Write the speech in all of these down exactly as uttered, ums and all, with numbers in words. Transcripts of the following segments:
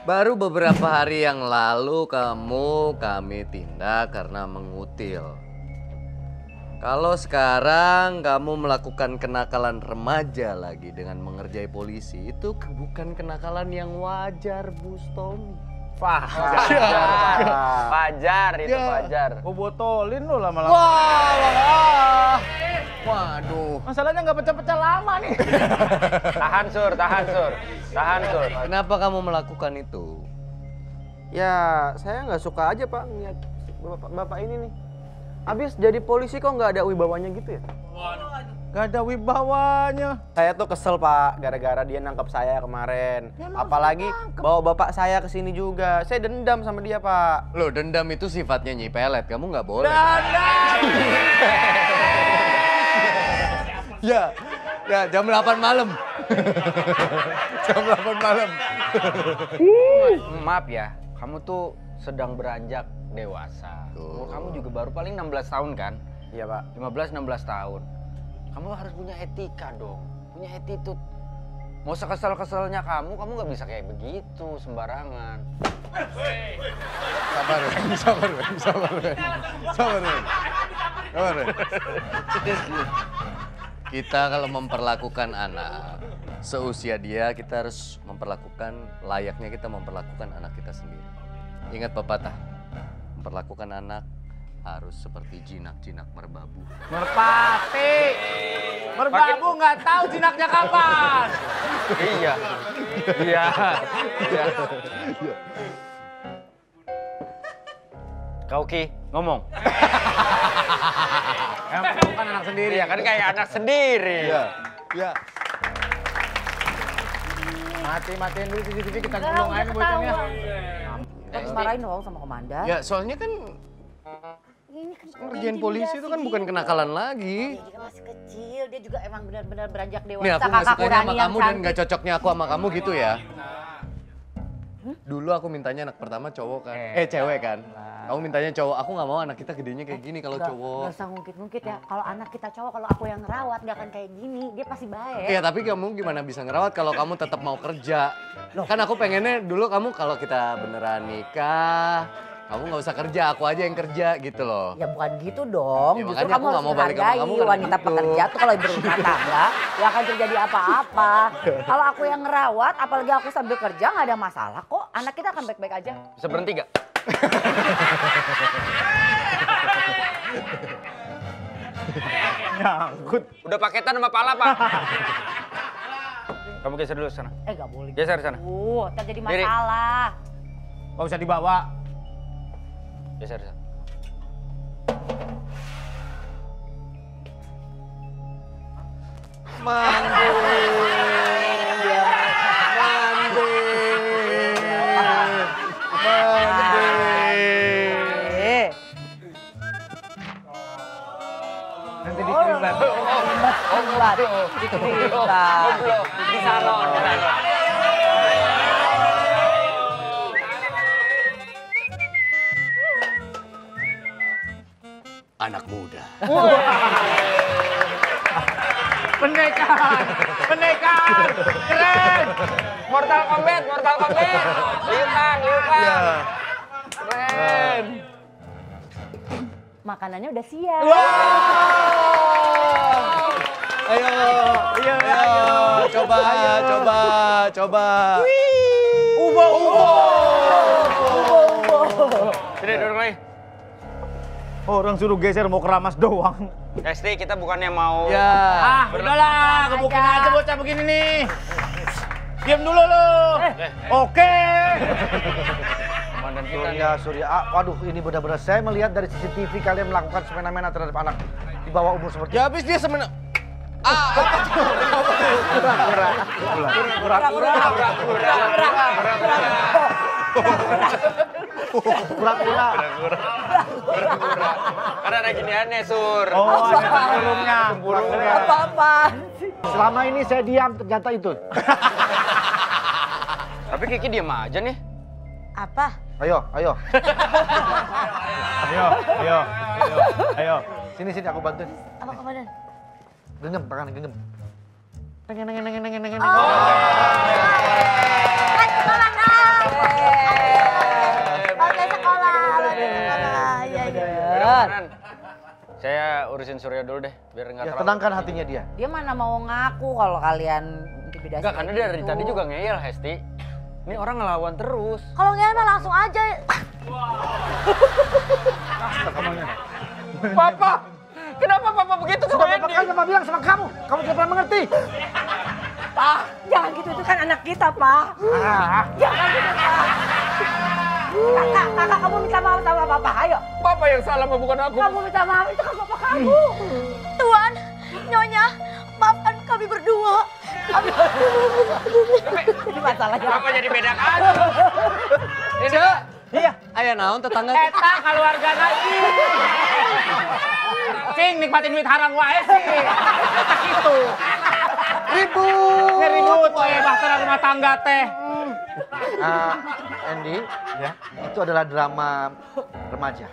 Baru beberapa hari yang lalu kamu kami tindak karena mengutil. Kalau sekarang kamu melakukan kenakalan remaja lagi dengan mengerjai polisi, itu bukan kenakalan yang wajar, Bu Tommy. Fajar. Fajar itu Fajar. Gue botolin lo lama-lama. Wah, wah. Waduh. Masalahnya nggak pecah-pecah lama nih. Tahan Sur, tahan Sur. Tahan Sur. Kenapa kamu melakukan itu? Ya, saya nggak suka aja Pak ngeliat bapak, bapak ini nih. Habis jadi polisi kok nggak ada wibawanya gitu ya? Gak ada wibawanya. Saya tuh kesel Pak, gara-gara dia nangkep saya kemarin. Apalagi bawa bapak saya ke sini juga. Saya dendam sama dia Pak. Loh, dendam itu sifatnya Nyi Pelet, kamu nggak boleh. Dendam! Ya, ya jam delapan malam. Jam delapan malam. Maaf ya, kamu tuh sedang beranjak dewasa. Tuh. Kamu juga baru paling enam belas tahun kan? Iya Pak. lima belas enam belas tahun. Kamu harus punya etika dong, punya attitude. Mau sekesel-keselnya kamu, kamu nggak bisa kayak begitu sembarangan. Sabar, Ren. Sabar, Ren. Sabar, Ren. Sabar, Ren. Sabar, Ren. Kita kalau memperlakukan anak seusia dia, kita harus memperlakukan layaknya kita memperlakukan anak kita sendiri. Ingat pepatah, memperlakukan anak harus seperti jinak-jinak merbabu. Merpati. Merbabu nggak tahu jinaknya kapan. Iya, iya, iya. Kau Ki, ngomong. Emang bukan anak sendiri. Iya kan kayak anak sendiri. Iya, iya. Mati-matiin dulu C C T V, kita gulung aja bocahnya. Kita dimarahin dong sama komandan. Ya, soalnya kan Ini kan ngerjain polisi itu kan bukan kenakalan lagi. Dia juga masih kecil, dia juga emang benar-benar beranjak dewasa. Nih aku nggak Kakak sukanya sama Kurani yang kamu dan cantik. nggak cocoknya aku sama kamu gitu ya. Dulu aku mintanya anak pertama cowok kan, eh cewek kan. Kamu mintanya cowok, aku nggak mau anak kita gedenya kayak gini kalau Nggak- cowok. nggak usah ngungkit-ngungkit ya. Kalau anak kita cowok, kalau aku yang ngerawat nggak akan kayak gini. Dia pasti baik. Iya tapi kamu gimana bisa ngerawat kalau kamu tetap mau kerja? Kan aku pengennya dulu kamu kalau kita beneran nikah, kamu nggak usah kerja, aku aja yang kerja gitu loh. Ya bukan gitu dong. Ya, Justru makanya kamu aku nggak harus mau balik sama menghargai kamu karena wanita gitu. pekerja tuh kalau berumah tangga nggak akan terjadi apa-apa. Kalau aku yang ngerawat, apalagi aku sambil kerja nggak ada masalah kok. Anak kita akan baik-baik aja. Bisa berhenti gak? Nyangkut. Udah paketan sama pala Pak. Kamu geser dulu sana. Eh nggak boleh. Geser sana. Uh, terjadi Diri. masalah. Gak usah dibawa. Geser sana. Mandi, mandi, mandi. Eh, Nanti dikirimin. buat dicerita. Di salon, di salon. Anak muda. Pendekar, pendekar, keren. Mortal Kombat, Mortal Kombat. Liu Kang, Liu Kang. Keren. Makanannya udah siap. Ayo, ayo, ayo, coba, coba, coba. Ubo, ubo. Sini duduk lagi. Orang suruh geser mau keramas doang. Resti, kita bukannya mau... Ya. Ah, udahlah, gebukin aja bocah begini nih. Diam dulu lu. Oke. Komandan kita nih. Surya, Surya. Ah, waduh, ini benar-benar saya melihat dari C C T V kalian melakukan semena-mena terhadap anak di bawah umur seperti Ya habis dia semena. Ah, apa tuh? pura-pura. Karena ada giniannya, Sur. Oh, ada tempurungnya. Apa-apaan sih? Selama ini saya diam, ternyata itu. Tapi Kiki diem aja nih. Apa? Ayo, ayo. Ayo, ayo, ayo, ayo. Sini, sini aku bantuin. Apa komandan? Genggam, tangan genggam. Kan komandan. urusin Surya dulu deh, biar nggak Ya, terlalu. tenangkan hatinya dia. Dia mana mau ngaku kalau kalian intimidasi. Enggak, karena kayak dia dari gitu. tadi juga ngeyel, Hesti. Ini orang ngelawan terus. Kalau ngeyel mah langsung aja. Papa, kenapa Papa begitu sama Sudah berapa Andy? kali Papa bilang sama kamu, kamu tidak pernah mengerti. Pak, jangan gitu, itu kan anak kita, Pak. Ah, Jangan gitu, Pak. Kakak, kakak kamu minta maaf sama Papa, ayo. Papa yang salah, bukan aku. Kamu minta maaf, itu kan Papa kamu. Tuan, Nyonya, maafkan kami berdua. Kami Ini masalahnya. Papa jadi beda kasus. Ini Iya. Ayah naon tetangga. Eta keluarga lagi. Cing nikmatin duit haram wae sih. Eta kitu. ribut. Ngeribut wae bahtera rumah tangga teh. Ah, Andy, ya, itu adalah drama remaja.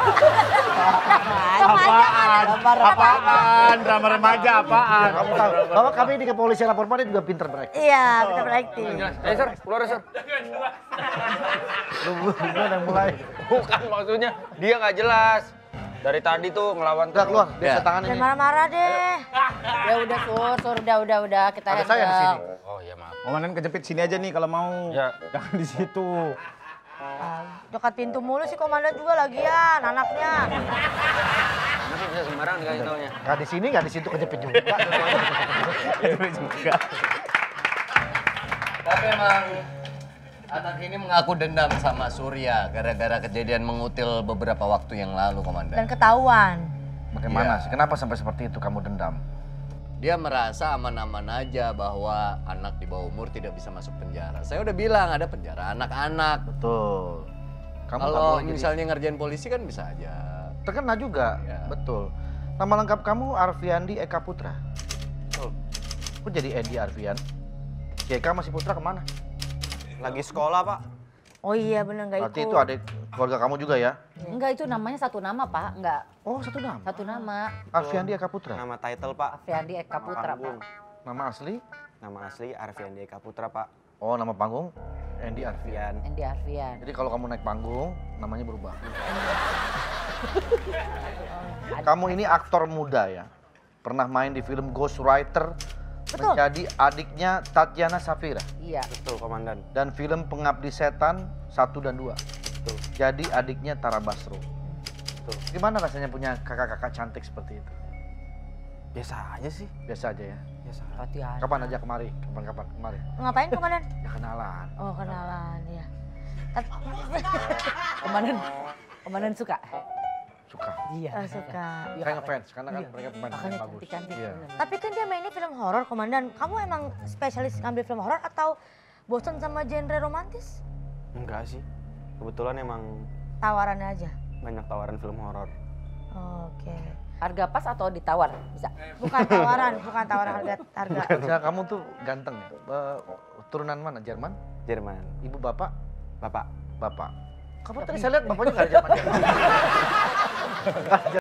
Apaan? Apaan? Drama remaja apaan? Kamu tahu bahwa kami di kepolisian lapor pada juga pinter mereka. Iya, benar berakting. Eh, Sir, keluar, Sir. Lu gimana yang mulai? Bukan maksudnya, dia nggak jelas. Dari tadi tuh ngelawan Udah keluar, Ya. dia saya tangan Jangan ini. marah-marah deh. Ya udah, Sur, Sur, udah, udah, udah. Kita Ada saya di handle. sini. Oh iya maaf. Komandan kejepit sini aja nih kalau mau. Ya. Jangan di situ. Ah, dekat pintu mulu sih komandan juga lagian, anaknya. Kenapa bisa sembarangan dikasih taunya? Nggak di sini, nggak di situ kejepit juga. juga. Tapi emang anak ini mengaku dendam sama Surya gara-gara kejadian mengutil beberapa waktu yang lalu, Komandan. Dan ketahuan. Bagaimana Iya. sih? Kenapa sampai seperti itu kamu dendam? Dia merasa aman-aman aja bahwa anak di bawah umur tidak bisa masuk penjara. Saya udah bilang ada penjara anak-anak. Betul. Kamu nggak Kalau boleh jadi- misalnya ngerjain polisi kan bisa aja. terkena juga. Ya. Betul. Nama lengkap kamu Arfiandi Eka Putra. Betul. Kok jadi Edi Arfian? Si Eka masih Putra kemana? Lagi sekolah, Pak. Oh iya bener nggak Berarti ikut. itu adik keluarga kamu juga ya? Enggak, itu namanya satu nama, Pak. Enggak, Oh, satu nama. satu nama. Arfiandi Eka Putra. Nama title, Pak. Friandi Eka Putra, Panggung. Pak. Nama asli? Nama asli Arfiandi Eka Putra, Pak. Oh, nama panggung Andy Arfian. Fian. Endi Arfian. Jadi kalau kamu naik panggung, namanya berubah. Kamu ini aktor muda ya? Pernah main di film Ghostwriter, Betul. menjadi adiknya Tatiana Safira. Iya. Betul, Komandan. Dan film Pengabdi Setan satu dan dua. Betul. Jadi adiknya Tara Basro. Betul. Gimana rasanya punya kakak-kakak cantik seperti itu? Biasa aja sih. Biasa aja ya? Biasa. Hati-hati. Kapan aja kemari? Kapan-kapan kemari? Ngapain komandan? Ya kenalan. Oh kenalan ya. Tapi Komandan, komandan suka? Suka. Iya. oh, suka. Saya ngefans karena kan mereka pemain Makanya yang bagus. cantik-cantik. Iya. bener. Tapi kan dia mainnya film horor komandan. Kamu emang spesialis ngambil film horor atau bosan sama genre romantis? Enggak sih. Kebetulan emang Tawarannya aja. banyak tawaran film horor. Oke. Harga pas atau ditawar? Bisa. Bukan tawaran, bukan tawaran harga harga. Ya, kamu tuh ganteng. Eh, turunan mana? Jerman? Jerman. Ibu bapak? Bapak. Bapak. Kamu tadi saya lihat bapaknya nggak ada Jerman.